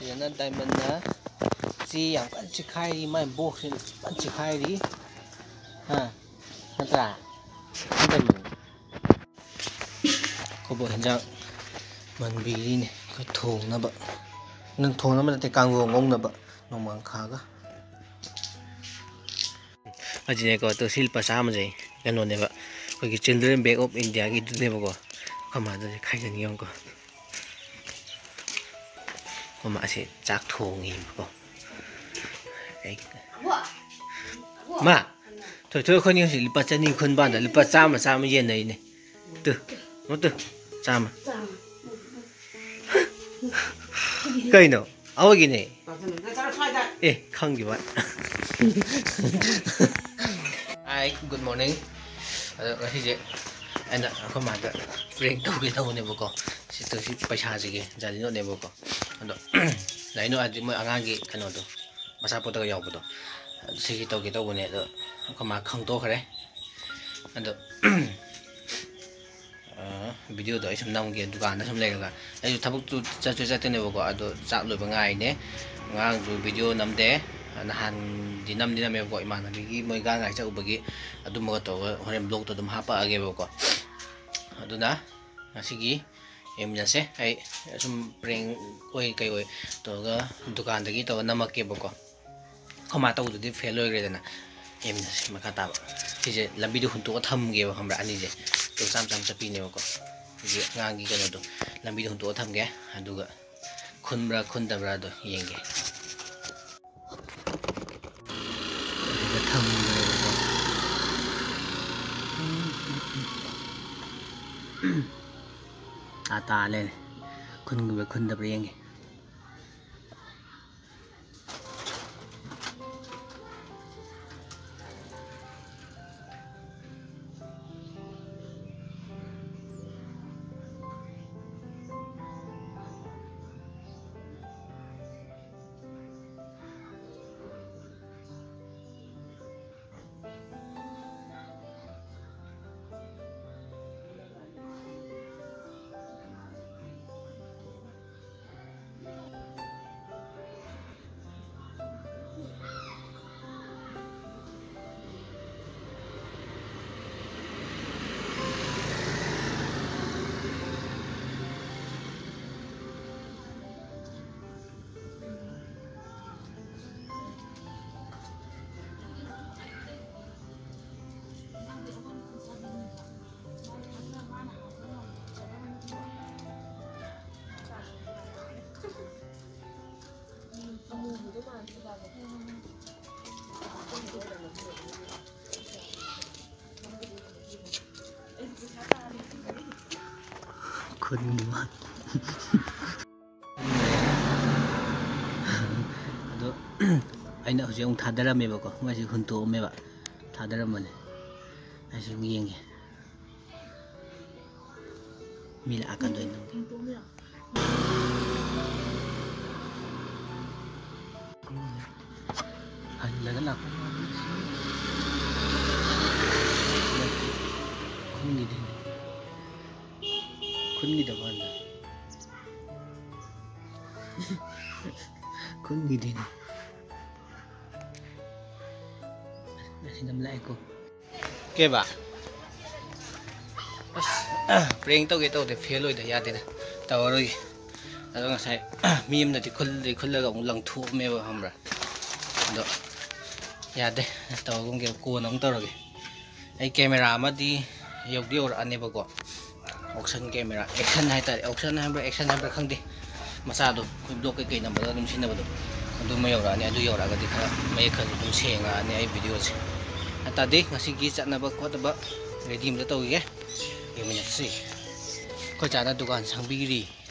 ꯁꯤꯗꯅ ꯗꯥꯏꯃꯟꯅ ꯆꯦ ꯌꯥꯝ ꯀꯟꯅ ꯆꯤꯈꯥꯏꯔꯤ ꯃꯥꯏ ꯕꯣꯛꯁꯁꯤ ꯀꯟꯅ ꯆꯤꯈꯥꯏꯔꯤ ꯅꯠꯇ꯭ꯔꯥ ꯗꯥꯏꯃꯟ ꯀꯣꯕꯣꯛ ꯍꯦꯟꯖꯥꯡ ꯃꯟꯕꯤꯔꯤꯅꯦ ꯑꯩꯈꯣꯏ ꯊꯣꯡꯅꯕ ꯅꯪ ꯊꯣꯡꯅꯕ ꯅꯠꯇꯦ ꯀꯥꯡꯉꯧ ꯉꯧꯅꯕ ꯅꯣꯡꯃꯥꯡꯈꯥꯒ ꯑꯁꯤꯅꯦꯀꯣ ꯇꯣ ꯁꯤ ꯂꯨꯄꯥ ꯆꯥꯝꯃꯁꯦ ꯀꯩꯅꯣꯅꯦꯕ ꯑꯩꯈꯣꯏꯒꯤ ꯆꯤꯜꯗ꯭ꯔꯦꯟ ꯕꯦꯛ ꯑꯣꯐ ꯏꯟꯗꯤꯌꯥꯒꯤꯗꯨꯅꯦꯕꯀꯣ ꯈꯃꯥꯗꯁꯦ ꯈꯥꯏꯖꯟ ꯌꯦꯡꯉꯨꯀꯣ ꯃꯃꯥ ꯑꯁꯤ ꯆꯥꯛ ꯊꯣꯡꯉꯤꯕꯀꯣ ꯃꯥ ꯊꯣꯏꯊꯣꯏ ꯑꯩꯈꯣꯏꯅꯤ ꯍꯧꯖꯤꯛ ꯂꯨꯄꯥ ꯆꯅꯤ ꯈꯨꯟꯕꯥꯟꯗ ꯂꯨꯄꯥ ꯆꯥꯝꯃ ꯌꯦꯟꯅꯩꯅꯦ ꯇꯨ ꯆꯥꯝꯃ ꯀꯩꯅꯣ ꯑꯩꯈꯣꯏꯒꯤꯅꯦ ꯑꯦ ꯈꯪꯈꯤꯕ ꯍꯥꯏ ꯒꯨꯗ ꯃꯣꯔꯅꯤꯡ ꯑꯗꯣ ꯉꯁꯤꯁꯦ ꯑꯩꯅ ꯑꯩꯈꯣꯏ ꯃꯥꯗ ꯄ꯭ꯔꯦꯡ ꯇꯧꯒꯦ ꯇꯧꯕꯅꯦꯕꯀꯣ ꯁꯤ ꯄꯩꯁꯥꯁꯤꯒꯤ ꯖꯥꯂꯤꯅꯣꯠꯅꯦꯕꯀꯣ ꯑꯗꯣ ꯖꯥꯂꯤꯅꯣꯠ ꯍꯥꯏꯗꯤ ꯃꯣꯏ ꯑꯉꯥꯡꯒꯤ ꯀꯩꯅꯣꯗꯣ ꯃꯆꯥꯄꯣꯠꯇꯒ ꯌꯥꯎꯕꯗꯣ ꯁꯤꯒꯤ ꯇꯧꯒꯦ ꯇꯧꯕꯅꯦ ꯑꯗꯣ ꯑꯩꯈꯣꯏ ꯃꯥ ꯈꯪꯗꯣꯛꯈ꯭ꯔꯦ ꯑꯗꯣ ꯚꯤꯗꯤꯑꯣꯗꯣ ꯑꯩ ꯁꯨꯝ ꯅꯝꯒꯦ ꯗꯨꯀꯥꯟꯗ ꯁꯨꯝ ꯂꯩꯔꯒ ꯑꯩꯁꯨ ꯊꯕꯛꯇꯨ ꯆꯠꯇꯣꯏꯅꯦꯕꯀꯣ ꯑꯗꯣ ꯆꯥꯛ ꯂꯣꯏꯕ ꯉꯥꯏꯅꯦ ꯉꯔꯥꯡꯁꯨ ꯚꯤꯗꯤꯑꯣ ꯅꯝꯗꯦ ꯅꯍꯥꯟꯗꯤ ꯅꯝꯃꯦꯕꯀꯣ ꯏꯃꯥꯟꯅꯕꯤꯒꯤ ꯃꯣꯏ ꯒꯥꯡ ꯉꯥꯏ ꯆꯠꯎꯕꯒꯤ ꯑꯗꯨꯝꯕꯒ ꯇꯧꯔꯒ ꯍꯣꯔꯦꯟ ꯕ꯭ꯂꯣꯛꯇꯣ ꯑꯗꯨꯝ ꯍꯥꯞꯄꯛꯑꯒꯦꯕꯀꯣ ꯑꯗꯨꯅ ꯉꯁꯤꯒꯤ ꯌꯦꯡꯃꯤꯟꯅꯁꯦ ꯑꯩ ꯁꯨꯝ ꯄ꯭ꯔꯦꯡ ꯑꯣꯏ ꯀꯩ ꯑꯣꯏ ꯇꯧꯔꯒ ꯗꯨꯀꯥꯟꯗꯒꯤ ꯇꯧꯔꯒ ꯅꯝꯃꯛꯀꯦꯕꯀꯣ ꯈꯃꯥ ꯇꯧꯕꯗꯨꯗꯤ ꯐꯦꯜ ꯑꯣꯏꯈ꯭ꯔꯦꯗꯅ ꯌꯦꯡꯃꯤꯟꯅꯁꯦ ꯃꯈꯥ ꯇꯥꯕ ꯁꯤꯁꯦ ꯂꯝꯕꯤꯗꯣ ꯍꯨꯟꯇꯣꯛꯑ ꯊꯝꯒꯦꯕ ꯈꯪꯕ꯭ꯔꯥ ꯑꯅꯤꯁꯦ ꯆꯥꯝ ꯆꯠꯄꯤꯅꯦꯕꯀꯣ ꯍꯧꯖꯤꯛ ꯑꯉꯥꯡꯒꯤ ꯀꯩꯅꯣꯗꯣ ꯂꯝꯕꯤꯗꯣ ꯍꯨꯟꯇꯣꯛꯑ ꯊꯝꯒꯦ ꯑꯗꯨꯒ ꯈꯨꯟꯕ꯭ꯔꯥ ꯈꯨꯟꯗꯕ꯭ꯔꯥꯗꯣ ꯌꯦꯡꯒꯦ ꯇꯥ ꯂꯩꯔꯦ ꯈꯨꯟꯕ꯭ꯔꯥ ꯈꯨꯟꯗꯕ꯭ꯔꯥ ꯌꯦꯡꯒꯦ ꯈꯨꯟꯕ ꯑꯗꯣ ꯑꯩꯅ ꯍꯧꯖꯤꯛ ꯑꯃꯨꯛ ꯊꯥꯗꯔꯝꯃꯦꯕꯀꯣ ꯃꯣꯏꯁꯤ ꯍꯨꯟꯇꯣꯛꯑꯝꯃꯦꯕ ꯊꯥꯗꯔꯝꯕꯅꯦ ꯑꯩꯁꯨ ꯑꯃꯨꯛ ꯌꯦꯡꯒꯦ ꯃꯤ ꯂꯥꯛꯑꯀꯥꯟꯗ ꯑꯣꯏꯅ ꯍꯜꯂꯒ ꯂꯥꯛꯄ ꯈꯨꯟꯒꯤꯗꯕ ꯈꯨꯟꯒꯤꯗꯤꯅꯦ ꯑꯁꯤꯅ ꯂꯥꯛꯑꯦꯀꯣ ꯀꯦꯕ ꯑꯁ ꯄ꯭ꯔꯦꯡ ꯇꯧꯒꯦ ꯇꯧꯗꯦ ꯐꯦꯜ ꯑꯣꯏꯗ ꯌꯥꯗꯦꯗ ꯇꯧꯔꯔꯣꯏꯒꯦ ꯑꯗꯣ ꯉꯁꯥꯏ ꯃꯤ ꯑꯃꯅꯗꯤ ꯈꯨꯜꯂꯒ ꯑꯃꯨꯛ ꯂꯪꯊꯣꯛꯑꯝꯃꯦꯕ ꯈꯪꯕ꯭ꯔꯥ ꯑꯗꯣ ꯌꯥꯗꯦ ꯇꯧꯔꯒꯨꯝꯒꯦ ꯀꯣꯟꯅ ꯑꯃꯨꯛ ꯇꯧꯔꯒꯦ ꯑꯩ ꯀꯦꯃꯦꯔꯥ ꯑꯃꯗꯤ ꯌꯧꯔꯛꯑꯅꯦꯕꯀꯣ ꯑꯣꯛꯁꯟ ꯀꯦꯃꯦꯔꯥ ꯑꯦꯛꯁꯟ ꯍꯥꯏꯇꯥꯔꯦ ꯑꯣꯛꯁꯟ ꯍꯥꯏꯕ꯭ꯔꯥ ꯑꯦꯛꯁꯟ ꯍꯥꯏꯕ꯭ꯔꯥ ꯈꯪꯗꯦ ꯃꯆꯥꯗꯣ ꯑꯩꯈꯣꯏ ꯕ꯭ꯂꯣꯛ ꯀꯩꯀꯩ ꯅꯝꯕꯔꯒ ꯑꯗꯨꯝ ꯁꯤꯖꯤꯟꯅꯕꯗꯣ ꯑꯗꯨꯃ ꯌꯧꯔꯛꯑꯅꯤ ꯑꯗꯨ ꯌꯧꯔꯛꯑꯒꯗꯤ ꯈꯔ ꯃꯌꯦꯛ ꯈꯔ ꯑꯗꯨꯝ ꯁꯦꯡꯉꯛꯑꯅꯤ ꯑꯩ ꯚꯤꯗꯤꯑꯣꯁꯦ ꯇꯥꯗꯦ ꯉꯁꯤꯒꯤ ꯆꯠꯅꯕ ꯈꯣꯠꯅꯕ ꯔꯦꯗꯤ ꯑꯃꯇ ꯇꯧꯈꯤꯒꯦ ꯌꯦꯡꯃꯤꯟꯅꯁꯤ ꯑꯩꯈꯣꯏ ꯆꯥꯅ ꯗꯨꯀꯥꯟ ꯁꯪꯕꯤꯔꯤ